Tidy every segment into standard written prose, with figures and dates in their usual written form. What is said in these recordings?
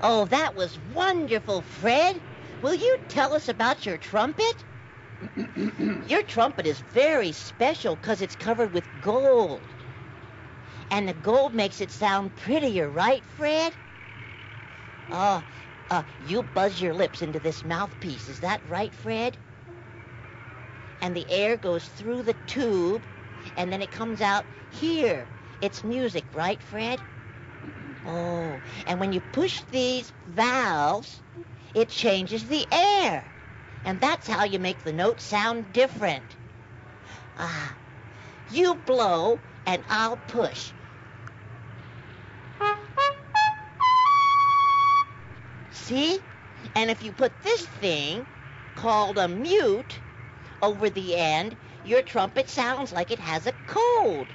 Oh, that was wonderful, Fred. Will you tell us about your trumpet? Your trumpet is very special because it's covered with gold. And the gold makes it sound prettier, right, Fred? You buzz your lips into this mouthpiece. Is that right, Fred? And the air goes through the tube, and then it comes out here. It's music, right, Fred? Oh, and when you push these valves, it changes the air. And that's how you make the notes sound different. You blow, and I'll push. See? And if you put this thing, called a mute, over the end, your trumpet sounds like it has a cold.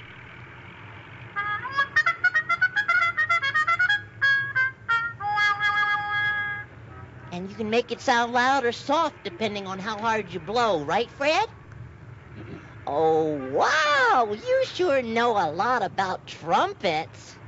And you can make it sound loud or soft depending on how hard you blow, right, Fred? Oh, wow! You sure know a lot about trumpets.